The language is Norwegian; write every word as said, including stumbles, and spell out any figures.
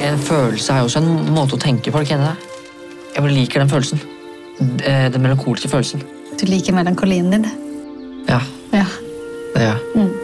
En følelse er jo også en måte å tenke på, er det ikke enig i det? Jeg bare liker den følelsen. Den melankoliske følelsen. Du liker melankolien din? Ja, Ja. det gjør jeg. Mm.